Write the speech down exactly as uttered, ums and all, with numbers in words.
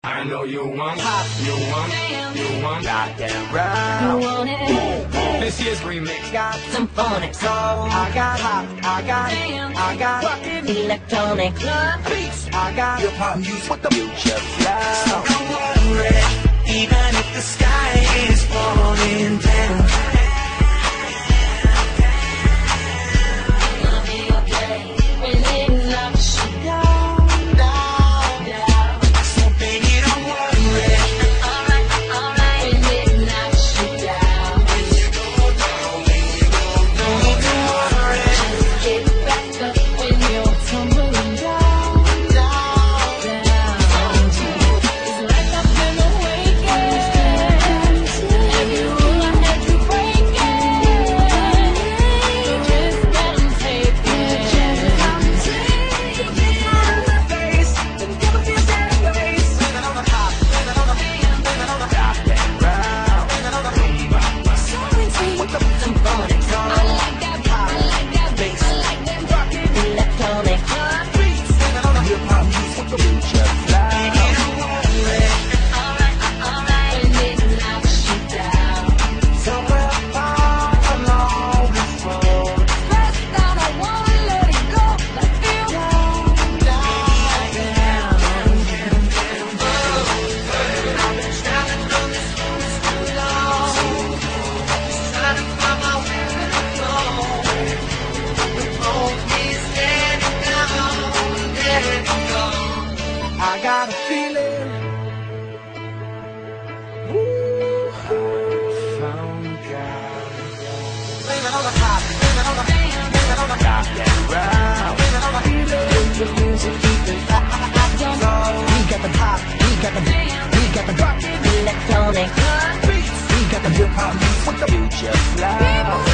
I know you want pop, you want, you want rock and roll. You want it? Boom, boom. This year's remix got Some phonics. so I got hop, I got, I got fucking Electronic. beats. I got hip hop music with the future flow. So don't worry, even if the sky is falling down. It'll be okay when it knocks you down, down, down. So baby, don't worry. Alright, alright. When it knocks you down, When you go down, when you go down, don't worry. get back up when you're tumbling down, down, down. It's like I've been awakened, every rule I had to break it. So just let 'em take it. Face, then give us your damn face. Living on the top, living on the rock and roll. With the some phonics. I like that, I like that bass, I like that rockin' electronic. Beats, living on the hip hop music with the future flow. Alright, alright. When it knocks you down, Somewhere far along this road, press down, I wanna let it go. I feel down, down, down. I've been traveling on this road so long, just trying to find my way to the flow. The road is standing down, there it goes. I got a feeling. Ooh, I found God. Living on the top, living on the living on the rock and roll. Living on the feeling, the music keeping hot. We got the pop, we got the we got the rock Electronic. beats, we got the hip hop music with the future flow.